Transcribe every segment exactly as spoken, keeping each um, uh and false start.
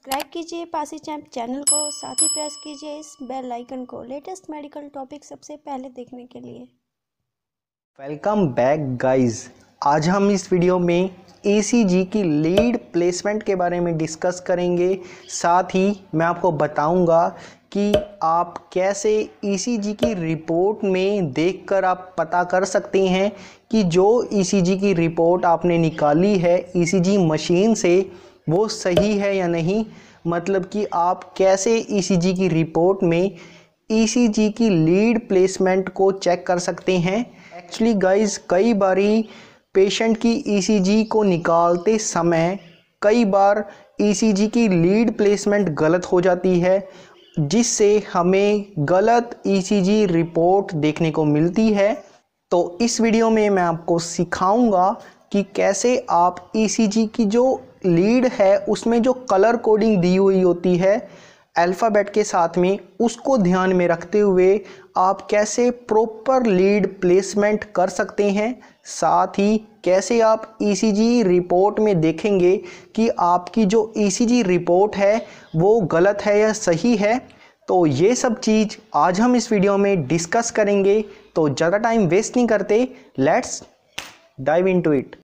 Subscribe कीजिए Pasi champ channel को, साथ ही प्रेस कीजिए इस बेल आइकन को लेटेस्ट मेडिकल टॉपिक सबसे पहले देखने के लिए। Welcome back guys. आज हम इस वीडियो में ईसीजी की लीड प्लेसमेंट के बारे में डिस्कस करेंगे। साथ ही मैं आपको बताऊंगा कि आप कैसे ईसीजी की रिपोर्ट में देखकर आप पता कर सकते हैं कि जो ईसीजी की रिपोर्ट आपने निकाली है ईसीजी मशीन से वो सही है या नहीं। मतलब कि आप कैसे ईसीजी की रिपोर्ट में ईसीजी की लीड प्लेसमेंट को चेक कर सकते हैं। एक्चुअली गाइस, कई बारी पेशेंट की ईसीजी को निकालते समय कई बार ईसीजी की लीड प्लेसमेंट गलत हो जाती है, जिससे हमें गलत ईसीजी रिपोर्ट देखने को मिलती है। तो इस वीडियो में मैं आपको सिखाऊंगा कि कैसे आप ईसीजी की जो लीड है उसमें जो कलर कोडिंग दी हुई होती है अल्फ़ाबेट के साथ में, उसको ध्यान में रखते हुए आप कैसे प्रॉपर लीड प्लेसमेंट कर सकते हैं। साथ ही कैसे आप ईसीजी रिपोर्ट में देखेंगे कि आपकी जो ईसीजी रिपोर्ट है वो गलत है या सही है। तो ये सब चीज़ आज हम इस वीडियो में डिस्कस करेंगे। तो ज़्यादा टाइम वेस्ट नहीं करते, लेट्स डाइव इनटू इट।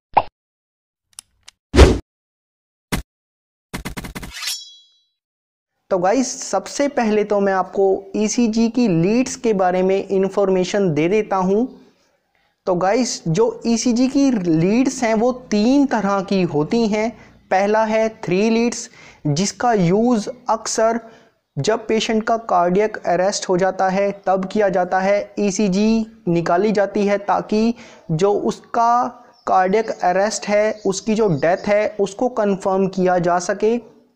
तो गाइस, सबसे पहले तो मैं आपको ईसीजी की लीड्स के बारे में इंफॉर्मेशन दे देता हूं। तो गाइस, जो ईसीजी की लीड्स हैं वो तीन तरह की होती हैं। पहला है थ्री लीड्स, जिसका यूज़ अक्सर जब पेशेंट का कार्डियक अरेस्ट हो जाता है तब किया जाता है। ईसीजी निकाली जाती है ताकि जो उसका कार्डियक अरेस्ट है, उसकी जो डेथ है, उसको कंफर्म किया जा सके।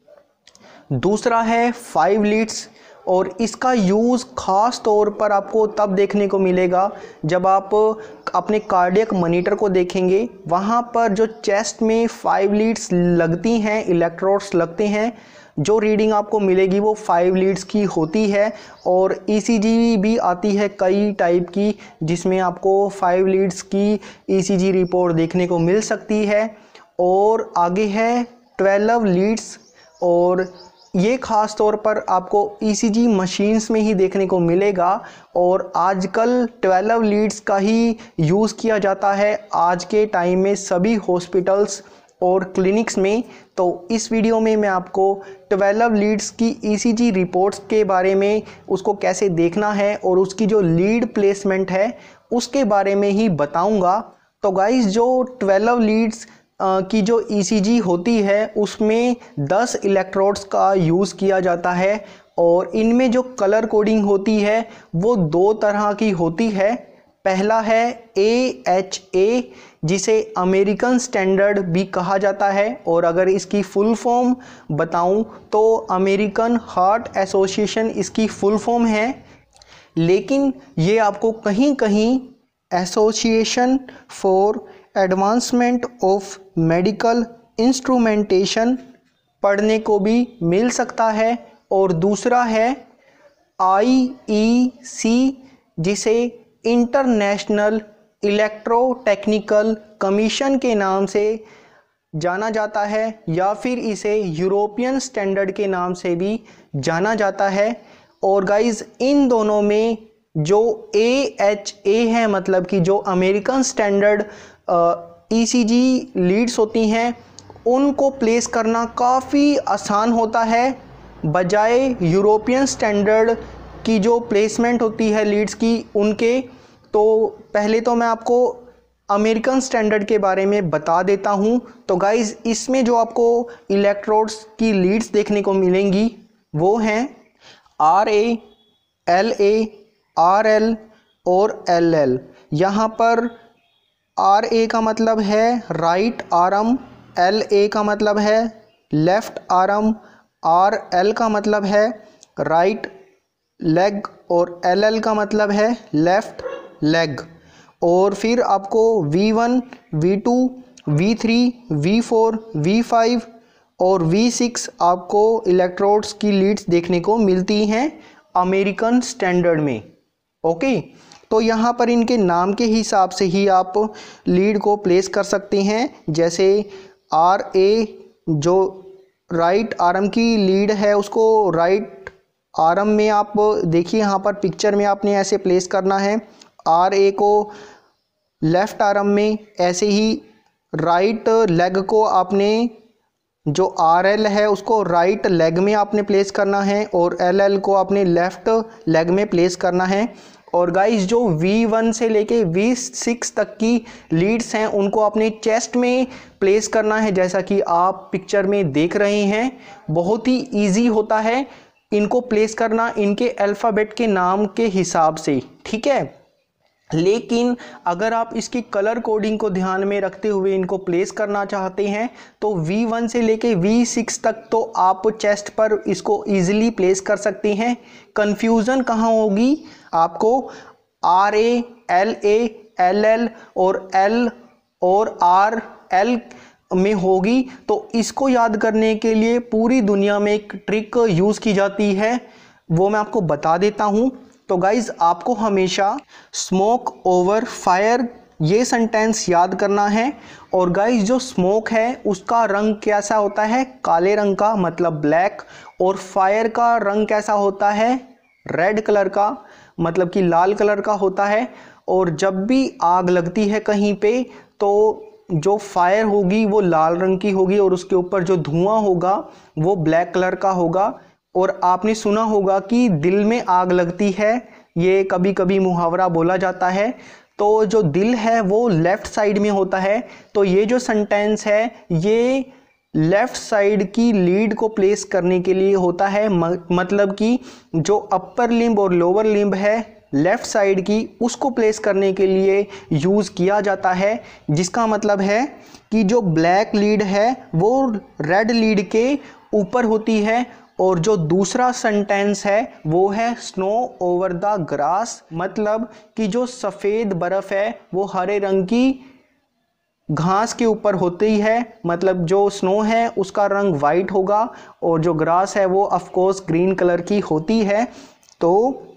दूसरा है फाइव लीड्स, और इसका यूज़ ख़ास तौर पर आपको तब देखने को मिलेगा जब आप अपने कार्डियक मॉनिटर को देखेंगे। वहाँ पर जो चेस्ट में फाइव लीड्स लगती हैं, इलेक्ट्रोड्स लगते हैं, जो रीडिंग आपको मिलेगी वो फाइव लीड्स की होती है। और ईसीजी भी आती है कई टाइप की, जिसमें आपको फाइव लीड्स की ईसीजी रिपोर्ट देखने को मिल सकती है। और आगे है ट्वेल्व लीड्स, और ये ख़ास तौर पर आपको ईसीजी मशीन्स में ही देखने को मिलेगा। और आजकल ट्वेल्व लीड्स का ही यूज़ किया जाता है आज के टाइम में सभी हॉस्पिटल्स और क्लिनिक्स में। तो इस वीडियो में मैं आपको ट्वेल्व लीड्स की ईसीजी रिपोर्ट्स के बारे में, उसको कैसे देखना है और उसकी जो लीड प्लेसमेंट है उसके बारे में ही बताऊंगा। तो गाइस, जो ट्वेल्व लीड्स की जो ईसीजी होती है उसमें दस इलेक्ट्रोड्स का यूज़ किया जाता है, और इनमें जो कलर कोडिंग होती है वो दो तरह की होती है। पहला है ए एच ए, जिसे अमेरिकन स्टैंडर्ड भी कहा जाता है, और अगर इसकी फुल फॉर्म बताऊं तो अमेरिकन हार्ट एसोसिएशन इसकी फुल फॉर्म है। लेकिन ये आपको कहीं कहीं association for advancement of medical instrumentation पढ़ने को भी मिल सकता है। और दूसरा है आई ई सी, जिसे इंटरनेशनल इलेक्ट्रोटेक्निकल कमीशन के नाम से जाना जाता है, या फिर इसे यूरोपियन स्टैंडर्ड के नाम से भी जाना जाता है। और गाइस, इन दोनों में जो ए एच ए है, मतलब कि जो अमेरिकन स्टैंडर्ड ईसीजी लीड्स होती हैं, उनको प्लेस करना काफ़ी आसान होता है बजाय यूरोपियन स्टैंडर्ड की जो प्लेसमेंट होती है लीड्स की उनके। तो पहले तो मैं आपको अमेरिकन स्टैंडर्ड के बारे में बता देता हूँ। तो गाइस, इसमें जो आपको इलेक्ट्रोड्स की लीड्स देखने को मिलेंगी वो हैं R A, L A, R L और एल एल। यहाँ पर आर ए का मतलब है राइट आर्म, एल ए का मतलब है लेफ्ट आर्म, आर एल का मतलब है राइट लेग, और एल एल का मतलब है लेफ्ट लेग। और फिर आपको V one, V two, V three, V four, V five और वी सिक्स आपको इलेक्ट्रोड्स की लीड्स देखने को मिलती हैं अमेरिकन स्टैंडर्ड में। ओके, तो यहाँ पर इनके नाम के हिसाब से ही आप लीड को प्लेस कर सकते हैं। जैसे आर ए जो राइट आर्म की लीड है उसको राइट आर्म में आप देखिए यहाँ पर पिक्चर में आपने ऐसे प्लेस करना है। आर ए को लेफ्ट आर्म में, ऐसे ही राइट लेग को आपने जो आर एल है उसको राइट लेग में आपने प्लेस करना है और एल एल को आपने लेफ्ट लेग में प्लेस करना है। और गाइस जो वी वन से लेके वी सिक्स तक की लीड्स हैं उनको आपने चेस्ट में प्लेस करना है, जैसा कि आप पिक्चर में देख रहे हैं। बहुत ही इजी होता है इनको प्लेस करना इनके अल्फ़ाबेट के नाम के हिसाब से, ठीक है। लेकिन अगर आप इसकी कलर कोडिंग को ध्यान में रखते हुए इनको प्लेस करना चाहते हैं तो वी वन से लेके वी सिक्स तक तो आप चेस्ट पर इसको इजीली प्लेस कर सकते हैं। कंफ्यूजन कहाँ होगी आपको, R A, L A, L L और एल और आर एल में होगी। तो इसको याद करने के लिए पूरी दुनिया में एक ट्रिक यूज़ की जाती है, वो मैं आपको बता देता हूँ। तो गाइज़ आपको हमेशा स्मोक ओवर फायर ये सेंटेंस याद करना है। और गाइज़ जो स्मोक है उसका रंग कैसा होता है, काले रंग का, मतलब ब्लैक। और फायर का रंग कैसा होता है, रेड कलर का, मतलब कि लाल कलर का होता है। और जब भी आग लगती है कहीं पे तो जो फायर होगी वो लाल रंग की होगी और उसके ऊपर जो धुआं होगा वो ब्लैक कलर का होगा। और आपने सुना होगा कि दिल में आग लगती है, ये कभी कभी मुहावरा बोला जाता है। तो जो दिल है वो लेफ़्ट साइड में होता है। तो ये जो सेंटेंस है ये लेफ़्ट साइड की लीड को प्लेस करने के लिए होता है। मतलब कि जो अपर लिम्ब और लोअर लिम्ब है लेफ़्ट साइड की, उसको प्लेस करने के लिए यूज़ किया जाता है। जिसका मतलब है कि जो ब्लैक लीड है वो रेड लीड के ऊपर होती है। और जो दूसरा सेंटेंस है वो है स्नो ओवर द ग्रास, मतलब कि जो सफ़ेद बर्फ़ है वो हरे रंग की घास के ऊपर होती है। मतलब जो स्नो है उसका रंग वाइट होगा और जो ग्रास है वो ऑफ कोर्स ग्रीन कलर की होती है। तो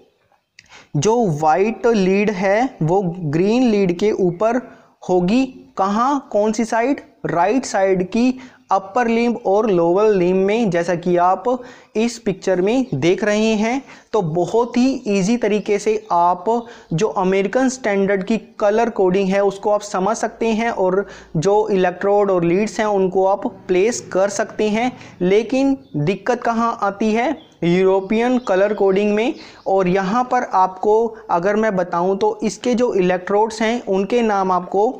जो वाइट लीड है वो ग्रीन लीड के ऊपर होगी। कहाँ, कौन सी साइड, राइट साइड की अपर लिम्ब और लोअर लिम्ब में, जैसा कि आप इस पिक्चर में देख रहे हैं। तो बहुत ही इजी तरीके से आप जो अमेरिकन स्टैंडर्ड की कलर कोडिंग है उसको आप समझ सकते हैं और जो इलेक्ट्रोड और लीड्स हैं उनको आप प्लेस कर सकते हैं। लेकिन दिक्कत कहाँ आती है, यूरोपियन कलर कोडिंग में। और यहाँ पर आपको अगर मैं बताऊँ तो इसके जो इलेक्ट्रोड्स हैं उनके नाम आपको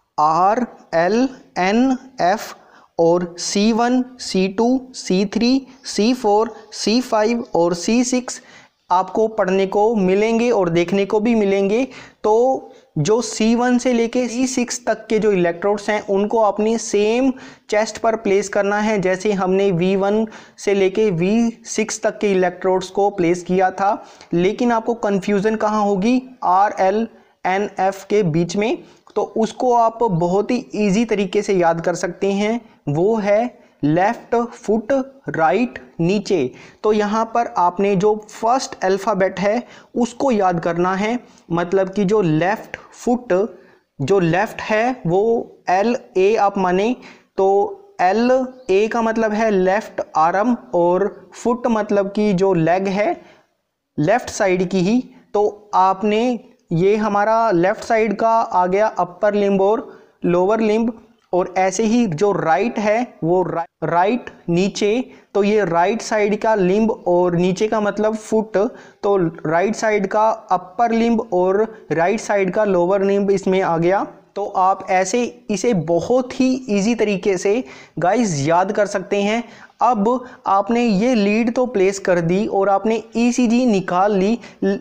आर, एल, एन, एफ और C one, C two, C three, C four, C five और सी सिक्स आपको पढ़ने को मिलेंगे और देखने को भी मिलेंगे। तो जो सी वन से लेके सी सिक्स तक के जो इलेक्ट्रोड्स हैं उनको अपनी सेम चेस्ट पर प्लेस करना है, जैसे हमने वी वन से लेके वी सिक्स तक के इलेक्ट्रोड्स को प्लेस किया था। लेकिन आपको कन्फ्यूज़न कहाँ होगी, आर, एल, एन, एफ के बीच में। तो उसको आप बहुत ही इजी तरीके से याद कर सकते हैं, वो है लेफ्ट फुट राइट नीचे। तो यहाँ पर आपने जो फर्स्ट अल्फ़ाबेट है उसको याद करना है। मतलब कि जो लेफ्ट फुट, जो लेफ्ट है वो एल ए आप माने, तो एल ए का मतलब है लेफ्ट आर्म और फुट मतलब कि जो लेग है लेफ्ट साइड की ही। तो आपने ये हमारा लेफ्ट साइड का आ गया अपर लिम्ब और लोअर लिम्ब। और ऐसे ही जो राइट है वो रा, राइट नीचे, तो ये राइट साइड का लिम्ब और नीचे का मतलब फुट। तो राइट साइड का अपर लिम्ब और राइट साइड का लोअर लिम्ब इसमें आ गया। तो आप ऐसे इसे बहुत ही इजी तरीके से गाइस याद कर सकते हैं। अब आपने ये लीड तो प्लेस कर दी और आपने ईसीजी निकाल ली,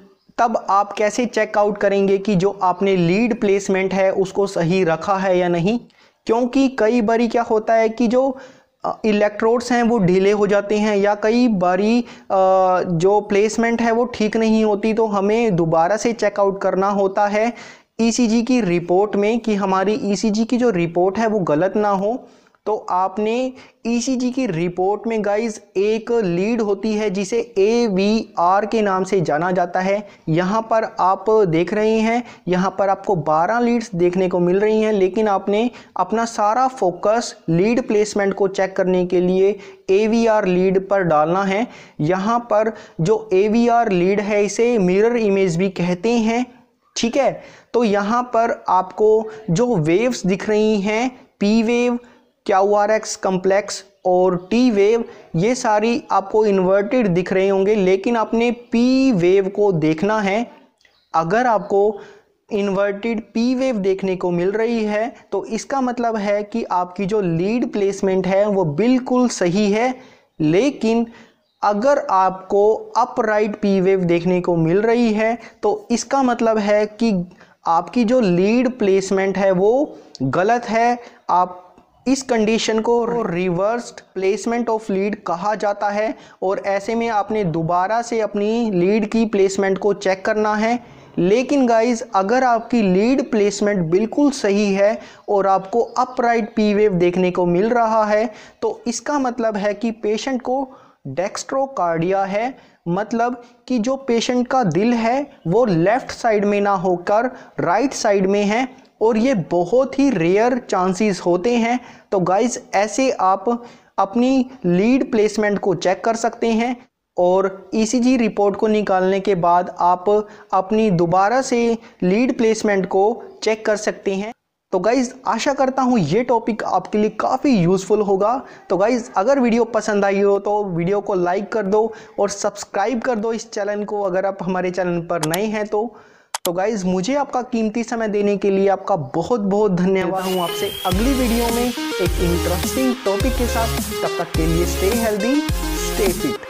तब आप कैसे चेकआउट करेंगे कि जो आपने लीड प्लेसमेंट है उसको सही रखा है या नहीं। क्योंकि कई बारी क्या होता है कि जो इलेक्ट्रोड्स हैं वो ढीले हो जाते हैं या कई बारी जो प्लेसमेंट है वो ठीक नहीं होती, तो हमें दोबारा से चेकआउट करना होता है ईसीजी की रिपोर्ट में कि हमारी ईसीजी की जो रिपोर्ट है वो गलत ना हो। तो आपने ईसीजी की रिपोर्ट में गाइस एक लीड होती है जिसे ए वी आर के नाम से जाना जाता है। यहाँ पर आप देख रहे हैं, यहाँ पर आपको बारह लीड्स देखने को मिल रही हैं, लेकिन आपने अपना सारा फोकस लीड प्लेसमेंट को चेक करने के लिए ए वी आर लीड पर डालना है। यहाँ पर जो ए वी आर लीड है इसे मिरर इमेज भी कहते हैं, ठीक है। तो यहाँ पर आपको जो वेव्स दिख रही हैं, P wave, Q R S complex और टी वेव, ये सारी आपको इन्वर्टेड दिख रहे होंगे, लेकिन आपने पी वेव को देखना है। अगर आपको इन्वर्टेड पी वेव देखने को मिल रही है तो इसका मतलब है कि आपकी जो लीड प्लेसमेंट है वो बिल्कुल सही है। लेकिन अगर आपको अपराइट पी वेव देखने को मिल रही है तो इसका मतलब है कि आपकी जो लीड प्लेसमेंट है वो गलत है। आप इस कंडीशन को रिवर्स्ड प्लेसमेंट ऑफ लीड कहा जाता है और ऐसे में आपने दोबारा से अपनी लीड की प्लेसमेंट को चेक करना है। लेकिन गाइज अगर आपकी लीड प्लेसमेंट बिल्कुल सही है और आपको अपराइट पी वेव देखने को मिल रहा है तो इसका मतलब है कि पेशेंट को डेक्स्ट्रोकार्डिया है, मतलब कि जो पेशेंट का दिल है वो लेफ्ट साइड में ना होकर राइट साइड में है, और ये बहुत ही रेयर चांसेस होते हैं। तो गाइज ऐसे आप अपनी लीड प्लेसमेंट को चेक कर सकते हैं और ईसीजी रिपोर्ट को निकालने के बाद आप अपनी दोबारा से लीड प्लेसमेंट को चेक कर सकते हैं। तो गाइज़ आशा करता हूँ ये टॉपिक आपके लिए काफ़ी यूज़फुल होगा। तो गाइज़ अगर वीडियो पसंद आई हो तो वीडियो को लाइक कर दो और सब्सक्राइब कर दो इस चैनल को अगर आप हमारे चैनल पर नए हैं तो। तो गाइज़ मुझे आपका कीमती समय देने के लिए आपका बहुत बहुत धन्यवाद। हूँ आपसे अगली वीडियो में एक इंटरेस्टिंग टॉपिक के साथ। तब तक के लिए स्टे हेल्दी, स्टे फिट।